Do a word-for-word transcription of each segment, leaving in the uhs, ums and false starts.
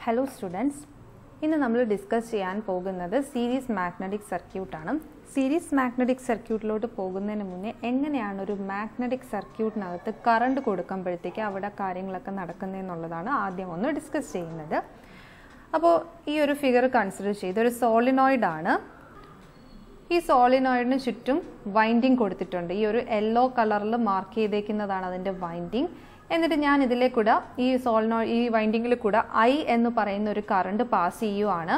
Hello students, ഇന്ന് നമ്മൾ discuss ചെയ്യാൻ പോകുന്നത് സീരീസ് മാഗ്നറ്റിക് സർക്യൂട്ട് ആണ്. സീരീസ് മാഗ്നറ്റിക് സർക്യൂട്ടിലോട്ട് പോകുന്നതിന് മുന്നേ എങ്ങനെയാണ് ഒരു മാഗ്നറ്റിക് സർക്യൂട്ടിനകത്ത് കറണ്ട് കൊടുക്കുമ്പോഴത്തേക്ക് അവിടെ കാര്യങ്ങളൊക്കെ നടക്കുന്നതെന്നുള്ളതാണ് ആദ്യം ഒന്ന് ഡിസ്കസ് ചെയ്യുന്നത്. അപ്പോൾ ഈ ഒരു ഫിഗർ കൺസിഡർ ചെയ്ത് ഒരു സോളിനോയിഡ് ആണ്. ഈ സോളിനോയിഡിന് ചുറ്റും വൈൻഡിങ് കൊടുത്തിട്ടുണ്ട്. ഈ ഒരു യെല്ലോ കളറിൽ മാർക്ക് ചെയ്തേക്കുന്നതാണ് അതിൻ്റെ വൈൻഡിങ്. എന്നിട്ട് ഞാൻ ഇതിലേക്കൂടെ ഈ സോളിനോ ഈ വൈൻഡിങ്ങിൽ കൂടെ ഐ എന്ന് പറയുന്ന ഒരു കറണ്ട് പാസ് ചെയ്യുവാണ്.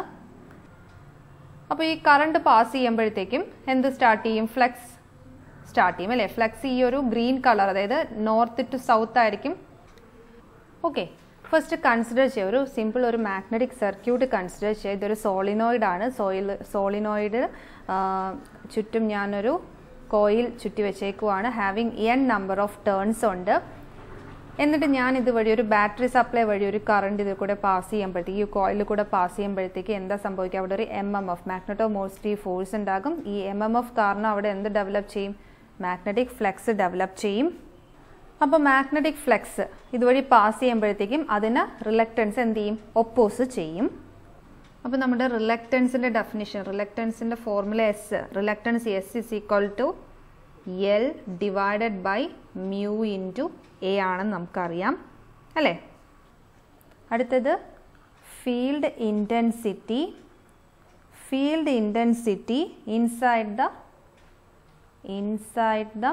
അപ്പോൾ ഈ കറണ്ട് പാസ് ചെയ്യുമ്പോഴത്തേക്കും എന്ത് സ്റ്റാർട്ട് ചെയ്യും? ഫ്ലക്സ് സ്റ്റാർട്ട് ചെയ്യും അല്ലേ? ഫ്ലക്സ് ഈ ഒരു ഗ്രീൻ കളർ, അതായത് നോർത്ത് ടു സൗത്ത് ആയിരിക്കും. ഓക്കെ, ഫസ്റ്റ് കൺസിഡർ ചെയ്യുക ഒരു സിമ്പിൾ ഒരു മാഗ്നറ്റിക് സർക്യൂട്ട് കൺസിഡർ ചെയ്യുക. ഇതൊരു സോളിനോയിഡ് ആണ്. സോയിൽ സോളിനോയിഡ് ചുറ്റും ഞാനൊരു കോയിൽ ചുറ്റി വെച്ചേക്കുവാണ്. Having N number of turns ഉണ്ട്. എന്നിട്ട് ഞാൻ ഇതുവഴി ഒരു ബാറ്ററി സപ്ലൈ വഴി ഒരു കറണ്ട് ഇതിൽ കൂടെ പാസ് ചെയ്യുമ്പോഴത്തേക്ക് ഈ കോയിലിൽ കൂടെ പാസ് ചെയ്യുമ്പോഴത്തേക്ക് എന്താ സംഭവിക്കുക? അവിടെ ഒരു M M F magnetomotive force ഉണ്ടാകും. ഈ എം എം എഫ് കാരണം അവിടെ എന്ത് ഡെവലപ്പ് ചെയ്യും? മാഗ്നറ്റിക് ഫ്ലക്സ് ഡെവലപ്പ് ചെയ്യും. അപ്പോൾ മാഗ്നറ്റിക് ഫ്ലക്സ് ഇതുവഴി പാസ് ചെയ്യുമ്പോഴത്തേക്കും അതിന് റിലക്റ്റൻസ് എന്ത് ചെയ്യും? ഒപ്പോസ് ചെയ്യും. അപ്പോൾ നമ്മുടെ റിലക്റ്റൻസിൻ്റെ ഡെഫിനിഷൻ, റിലക്റ്റൻസിൻ്റെ formula S, reluctance S is equal to L divided by mu into A ആണെന്ന് നമുക്കറിയാം അല്ലേ? അടുത്തത് field intensity. Field intensity inside the inside the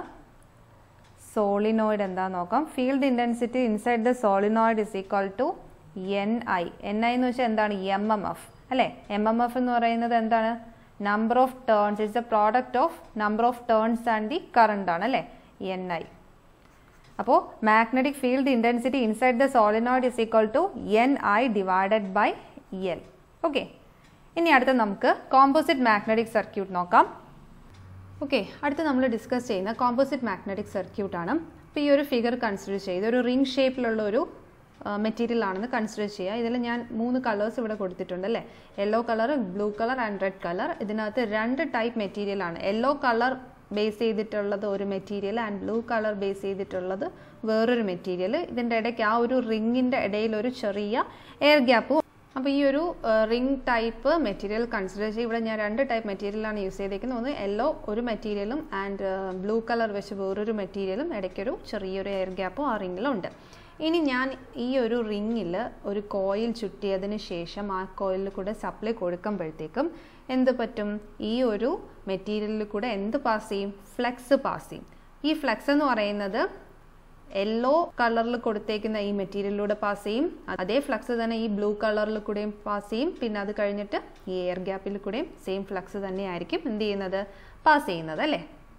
solenoid എന്താന്ന് നോക്കാം. Field intensity inside the solenoid is equal to N I. N I എന്ന് വെച്ചാൽ എന്താണ്? M M F അല്ലേ? എം എം എഫ് എന്ന് പറയുന്നത് എന്താണ്? Number of turns. It's a product of number of turns and the current ആണ് അല്ലേ? N I. അപ്പോൾ magnetic field intensity inside the solenoid is equal to N I divided by L. Okay, ഇനി അടുത്ത നമുക്ക് composite magnetic circuit നോക്കാം. Okay, അടുത്ത് നമ്മൾ discuss ചെയ്യുന്ന കോമ്പോസിറ്റ് മാഗ്നറ്റിക് സർക്യൂട്ട് ആണ്. അപ്പോൾ ഈ ഒരു ഫിഗർ കൺസിഡർ ചെയ്ത് ഒരു റിംഗ് ഷേപ്പിലുള്ള ഒരു മെറ്റീരിയൽ ആണെന്ന് കൺസിഡർ ചെയ്യുക. ഇതിൽ ഞാൻ മൂന്ന് കളേഴ്സ് ഇവിടെ കൊടുത്തിട്ടുണ്ട് അല്ലേ? Yellow colour, blue colour and red colour. ഇതിനകത്ത് രണ്ട് ടൈപ്പ് മെറ്റീരിയൽ ആണ്. യെല്ലോ കളർ ബേസ് ചെയ്തിട്ടുള്ളത് ഒരു material and blue colour base ചെയ്തിട്ടുള്ളത് വേറൊരു മെറ്റീരിയൽ. ഇതിൻ്റെ ഇടയ്ക്ക് ആ ഒരു റിങ്ങിൻ്റെ ഇടയിൽ ഒരു ചെറിയ എയർ ഗ്യാപ്പ്. അപ്പോൾ ഈ ഒരു റിംഗ് ടൈപ്പ് മെറ്റീരിയൽ കൺസിഡർ ചെയ്ത് ഇവിടെ ഞാൻ രണ്ട് ടൈപ്പ് മെറ്റീരിയലാണ് യൂസ് ചെയ്തേക്കുന്നത്. ഒന്ന് യെല്ലോ ഒരു മെറ്റീരിയലും ആൻഡ് ബ്ലൂ കളർ വെച്ച് വേറൊരു മെറ്റീരിയലും, ഇടയ്ക്കൊരു ചെറിയൊരു എയർ ഗ്യാപ്പും ആ റിങ്ങിലുണ്ട്. ഇനി ഞാൻ ഈ ഒരു റിങ്ങിൽ ഒരു കോയിൽ ചുറ്റിയതിന് ശേഷം ആ കോയിലിൽ കൂടെ സപ്ലൈ കൊടുക്കുമ്പോഴത്തേക്കും എന്ത് പറ്റും? ഈ ഒരു മെറ്റീരിയലിൽ കൂടെ എന്ത് പാസ് ചെയ്യും? ഫ്ലക്സ് പാസ് ചെയ്യും. ഈ ഫ്ലക്സ് എന്ന് പറയുന്നത് യെല്ലോ കളറിൽ കൊടുത്തേക്കുന്ന ഈ മെറ്റീരിയലിലൂടെ പാസ് ചെയ്യും. അതേ ഫ്ലക്സ് തന്നെ ഈ ബ്ലൂ കളറിൽ കൂടെയും പാസ് ചെയ്യും. പിന്നെ അത് കഴിഞ്ഞിട്ട് ഈ എയർ ഗ്യാപ്പിൽ കൂടെയും സെയിം ഫ്ലക്സ് തന്നെയായിരിക്കും എന്ത് ചെയ്യുന്നത്? പാസ് ചെയ്യുന്നത് അല്ലേ?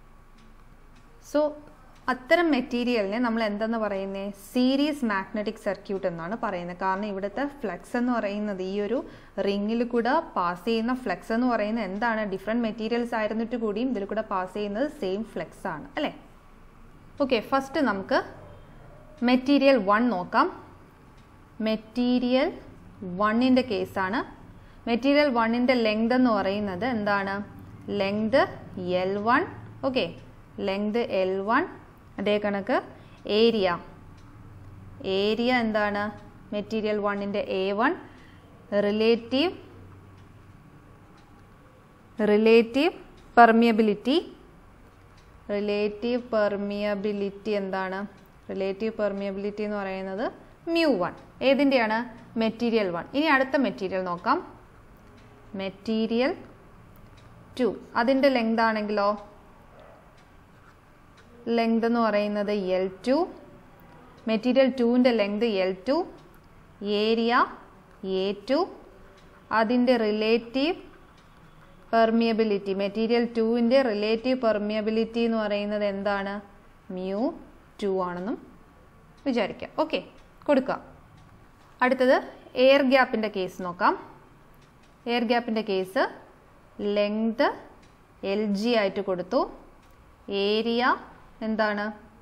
സോ അത്തരം മെറ്റീരിയലിനെ നമ്മൾ എന്തെന്ന് പറയുന്നത്? സീരീസ് മാഗ്നറ്റിക് സർക്യൂട്ട് എന്നാണ് പറയുന്നത്. കാരണം ഇവിടുത്തെ ഫ്ലക്സ് എന്ന് പറയുന്നത് ഈ ഒരു റിങ്ങിൽ കൂടെ പാസ് ചെയ്യുന്ന ഫ്ലക്സ് എന്ന് പറയുന്നത് എന്താണ്? ഡിഫറെൻറ്റ് മെറ്റീരിയൽസ് ആയിരുന്നിട്ട് കൂടിയും ഇതിൽ കൂടെ പാസ് ചെയ്യുന്നത് സെയിം ഫ്ലക്സ് ആണ് അല്ലേ? ഓക്കെ, ഫസ്റ്റ് നമുക്ക് മെറ്റീരിയൽ വൺ നോക്കാം. മെറ്റീരിയൽ വണ്ണിൻ്റെ കേസാണ്. മെറ്റീരിയൽ വണ്ണിൻ്റെ ലെങ്ത് എന്ന് പറയുന്നത് എന്താണ്? Length L one. Okay, length L one. അതേ കണക്ക് ഏരിയ ഏരിയ എന്താണ്? മെറ്റീരിയൽ വണ്ണിൻ്റെ A one. Relative relative permeability relative permeability എന്താണ്? റിലേറ്റീവ് പെർമിയബിലിറ്റി എന്ന് പറയുന്നത് മ്യൂ വൺ. ഏതിൻ്റെയാണ്? Material one. ഇനി അടുത്ത മെറ്റീരിയൽ നോക്കാം. Material two. അതിൻ്റെ ലെങ്ത് ആണെങ്കിലോ ലെങ്ത് എന്ന് പറയുന്നത് എൽ ടു. മെറ്റീരിയൽ ടുവിൻ്റെ length L two. Area A two. അതിൻ്റെ റിലേറ്റീവ് പെർമിയബിലിറ്റി, മെറ്റീരിയൽ ടുവിൻ്റെ റിലേറ്റീവ് പെർമിയബിലിറ്റി എന്ന് പറയുന്നത് എന്താണ്? മ്യൂ ടു ആണെന്നും വിചാരിക്കാം. ഓക്കെ, കൊടുക്കുക. അടുത്തത് എയർ ഗ്യാപ്പിൻ്റെ കേസ് നോക്കാം. എയർ ഗ്യാപ്പിൻ്റെ കേസ് ലെങ്ത് എൽ ജി ആയിട്ട് കൊടുത്തു. ഏരിയ എന്താണ്?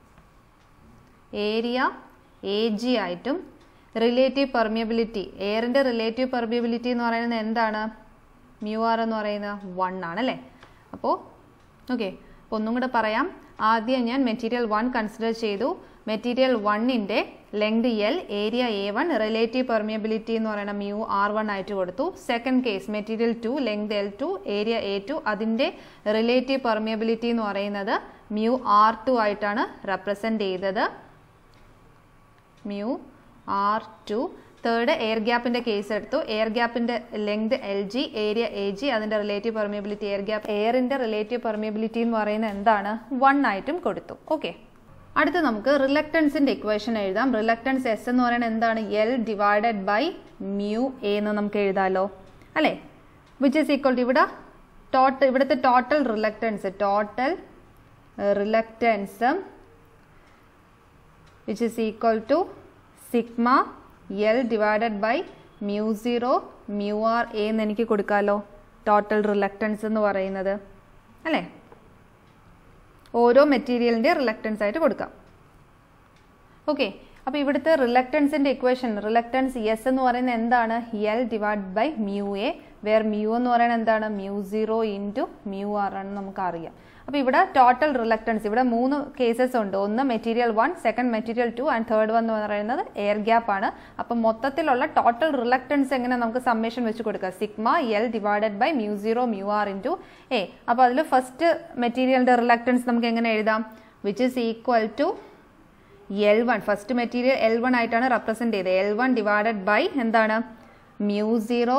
ഏരിയ എ ജി ആയിട്ടും. റിലേറ്റീവ് പെർമിയബിലിറ്റി, എയറിൻ്റെ റിലേറ്റീവ് പെർമിയബിലിറ്റി എന്ന് പറയുന്നത് എന്താണ്? മ്യൂ ആർ എന്ന് പറയുന്നത് വൺ ആണല്ലേ? അപ്പോൾ ഓക്കെ, ഒന്നും കൂടെ പറയാം. ആദ്യം ഞാൻ മെറ്റീരിയൽ വൺ കൺസിഡർ ചെയ്തു. മെറ്റീരിയൽ വണ്ണിൻ്റെ length L, area A one, relative permeability എന്ന് പറയുന്ന മ്യൂ ആർ വൺ ആയിട്ട് കൊടുത്തു. Second case material two, length L two, area A two, അതിൻ്റെ റിലേറ്റീവ് പെർമിയബിലിറ്റി എന്ന് പറയുന്നത് മ്യൂ ആർ ടു ആയിട്ടാണ് റെപ്രസെൻറ്റ് ചെയ്തത്. Mu R two. Third air ഗ്യാപ്പിൻ്റെ കേസ് എടുത്തു. എയർ ഗ്യാപ്പിൻ്റെ length L G, area A G, അതിൻ്റെ റിലേറ്റീവ് പെർമിയബിലിറ്റി എയർ ഗ്യാപ്പ് എയറിൻ്റെ റിലേറ്റീവ് പെർമിയബിലിറ്റി എന്ന് പറയുന്നത് എന്താണ്, വൺ ആയിട്ടും കൊടുത്തു. ഓക്കെ, അടുത്ത് നമുക്ക് റിലക്റ്റൻസിൻ്റെ ഇക്വേഷൻ എഴുതാം. റിലക്റ്റൻസ് എസ് എന്ന് പറയുന്നത് എന്താണ്, L divided by mu A എന്ന് നമുക്ക് എഴുതാമല്ലോ അല്ലേ, വിച്ച് ഈസ് ഈക്വൽ ടു ഇവിടെ ടോട്ടൽ ഇവിടുത്തെ total reluctance total reluctance which is equal to sigma L divided by mu zero mu R A എന്ന് എനിക്ക് കൊടുക്കാമല്ലോ, ടോട്ടൽ റിലക്റ്റൻസ് എന്ന് പറയുന്നത് അല്ലേ. ഓരോ മെറ്റീരിയലിൻ്റെ റിലക്റ്റൻസ് ആയിട്ട് കൊടുക്കാം. ഓക്കെ, അപ്പോൾ ഇവിടുത്തെ റിലക്റ്റൻസിൻ്റെ ഇക്വേഷൻ റിലക്റ്റൻസ് എസ് എന്ന് പറയുന്നത് എന്താണ്, L divide by mu A, where mu എന്ന് പറയുന്നത് എന്താണ്, mu zero into mu R ആണെന്ന് നമുക്കറിയാം. അപ്പോൾ ഇവിടെ ടോട്ടൽ റിലക്റ്റൻസ് ഇവിടെ മൂന്ന് കേസസ് ഉണ്ട്. ഒന്ന് material one, second material two and third one എന്ന് പറയുന്നത് എയർ ഗ്യാപ്പ് ആണ്. അപ്പം മൊത്തത്തിലുള്ള ടോട്ടൽ റിലക്റ്റൻസ് എങ്ങനെ നമുക്ക് സമ്മേഷൻ വെച്ച് കൊടുക്കാം, sigma L divided by mu zero mu R into A. അപ്പോൾ അതിൽ ഫസ്റ്റ് മെറ്റീരിയലിൻ്റെ റിലക്റ്റൻസ് നമുക്ക് എങ്ങനെ എഴുതാം, which is equal to L one. First material L one ആയിട്ടാണ് റെപ്രസെൻറ്റ് ചെയ്തത്. എൽ വൺ ഡിവൈഡഡ് ബൈ എന്താണ്, mu zero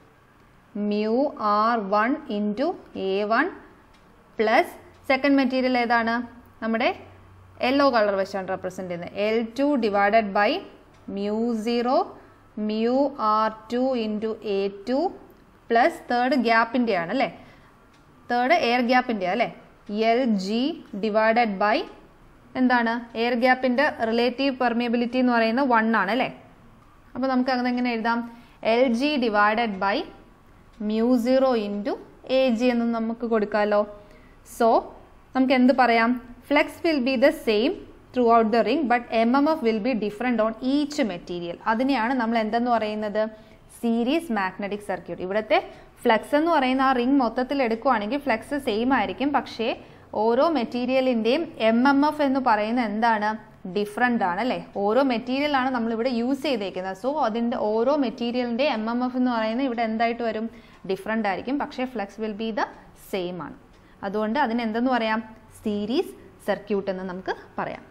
mu R one into A one plus second material ഏതാണ്, നമ്മുടെ യെല്ലോ കളർ വെച്ചാണ് റെപ്രസെൻറ്റ് ചെയ്യുന്നത്, L two divided by mu zero mu R two into A two plus third ഗ്യാപ്പിൻ്റെ ആണ് അല്ലേ, third air ഗ്യാപ്പിൻ്റെ അല്ലേ, എൽ ജി ഡിവൈഡഡ് ബൈ എന്താണ്, എയർ ഗ്യാപ്പിൻ്റെ റിലേറ്റീവ് പെർമിയബിലിറ്റി എന്ന് പറയുന്നത് വൺ ആണ് അല്ലേ. അപ്പോൾ നമുക്ക് അങ്ങനെ എങ്ങനെ എഴുതാം, L G divided by mu zero into A G എന്ന് നമുക്ക് കൊടുക്കാമല്ലോ. സോ നമുക്ക് എന്ത് പറയാം, flux will be the same throughout the ring but M M F will be different on each material. അതിനെയാണ് നമ്മൾ എന്തെന്ന് പറയുന്നത്, സീരീസ് മാഗ്നറ്റിക് സർക്യൂട്ട്. ഇവിടുത്തെ ഫ്ലെക്സ് എന്ന് പറയുന്ന ആ റിംഗ് മൊത്തത്തിൽ എടുക്കുകയാണെങ്കിൽ ഫ്ലെക്സ് സെയിം ആയിരിക്കും, പക്ഷേ ഓരോ മെറ്റീരിയലിൻ്റെയും എം എം എഫ് എന്ന് പറയുന്നത് എന്താണ്, ഡിഫറെൻ്റ് ആണ് അല്ലേ. ഓരോ മെറ്റീരിയലാണ് നമ്മളിവിടെ യൂസ് ചെയ്തേക്കുന്നത്. സോ അതിൻ്റെ ഓരോ മെറ്റീരിയലിൻ്റെ എം എം എഫ് എന്ന് പറയുന്നത് ഇവിടെ എന്തായിട്ട് വരും, ഡിഫറെൻ്റ് ആയിരിക്കും, പക്ഷേ flux will be the same ആണ്. അതുകൊണ്ട് അതിനെന്തെന്ന് പറയാം, സീരീസ് സർക്യൂട്ട് എന്ന് നമുക്ക് പറയാം.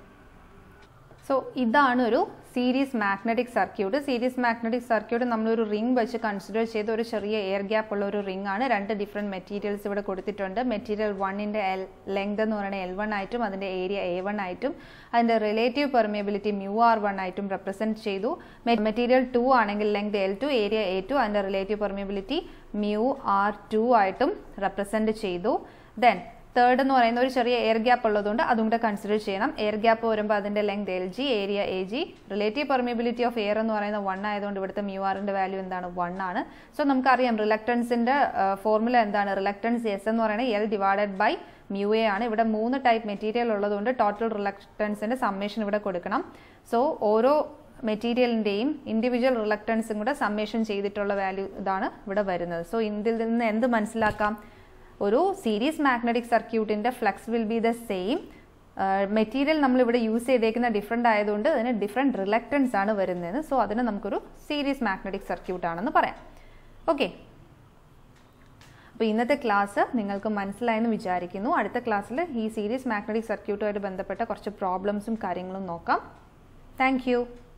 സോ ഇതാണ് ഒരു series magnetic circuit. Series magnetic circuit നമ്മളൊരു റിംഗ് വെച്ച് കൺസിഡർ ചെയ്ത ഒരു ചെറിയ എയർ ഗ്യാപ്പ് ഉള്ള ഒരു റിംഗ് ആണ്. രണ്ട് ഡിഫറെൻറ്റ് മെറ്റീരിയൽസ് ഇവിടെ കൊടുത്തിട്ടുണ്ട്. മെറ്റീരിയൽ വണ്ണിൻ്റെ എൽ ലെങ്ത് എന്ന് പറയുന്നത് എൽ വൺ ആയിട്ടും അതിൻ്റെ ഏരിയ എ വൺ ആയിട്ടും അതിൻ്റെ relative permeability mu R one ആയിട്ടും റെപ്രസെൻറ്റ് ചെയ്തു. മെറ്റീരിയൽ ടു ആണെങ്കിൽ length L two, area A two, അതിൻ്റെ relative permeability mu R two ആയിട്ടും റെപ്രസെൻറ്റ് ചെയ്തു. ദെൻ തേർഡ് എന്ന് പറയുന്ന ഒരു ചെറിയ എയർ ഗ്യാപ്പ് ഉള്ളതുകൊണ്ട് അതും കൂടെ കൺസിഡർ ചെയ്യണം. എയർ ഗ്യാപ്പ് വരുമ്പോൾ അതിൻ്റെ length L G, area A G, relative permeability of air എന്ന് പറയുന്നത് വൺ ആയതുകൊണ്ട് ഇവിടുത്തെ മ്യൂ ആറിൻ്റെ വാല്യൂ എന്താണ്, വൺ ആണ്. സോ നമുക്കറിയാം റിലക്റ്റൻസിൻ്റെ ഫോർമുല എന്താണ്, റിലക്റ്റൻസ് എസ് എന്ന് പറയുന്നത് L divided by mu A ആണ്. ഇവിടെ മൂന്ന് ടൈപ്പ് മെറ്റീരിയൽ ഉള്ളതുകൊണ്ട് ടോട്ടൽ റിലക്റ്റൻസിൻ്റെ സമ്മേഷൻ ഇവിടെ കൊടുക്കണം. സോ ഓരോ മെറ്റീരിയലിൻ്റെയും ഇൻഡിവിജ്വൽ റിലക്റ്റൻസും കൂടെ സമ്മേഷൻ ചെയ്തിട്ടുള്ള വാല്യൂ ഇതാണ് ഇവിടെ വരുന്നത്. സോ ഇതിൽ നിന്ന് എന്ത് മനസ്സിലാക്കാം, ഒരു സീരീസ് മാഗ്നറ്റിക് സർക്യൂട്ടിൻ്റെ flux will be the same. Material നമ്മളിവിടെ യൂസ് ചെയ്തേക്കുന്ന ഡിഫറെൻ്റ് ആയതുകൊണ്ട് അതിന് ഡിഫറെൻറ്റ് റിലക്റ്റൻസ് ആണ് വരുന്നത്. സോ അതിന് നമുക്കൊരു സീരീസ് മാഗ്നറ്റിക് സർക്യൂട്ട് ആണെന്ന് പറയാം. ഓക്കെ, അപ്പോൾ ഇന്നത്തെ ക്ലാസ് നിങ്ങൾക്ക് മനസ്സിലായെന്ന് വിചാരിക്കുന്നു. അടുത്ത ക്ലാസ്സിൽ ഈ സീരീസ് മാഗ്നറ്റിക് സർക്യൂട്ടുമായിട്ട് ബന്ധപ്പെട്ട കുറച്ച് പ്രോബ്ലംസും കാര്യങ്ങളും നോക്കാം. Thank U.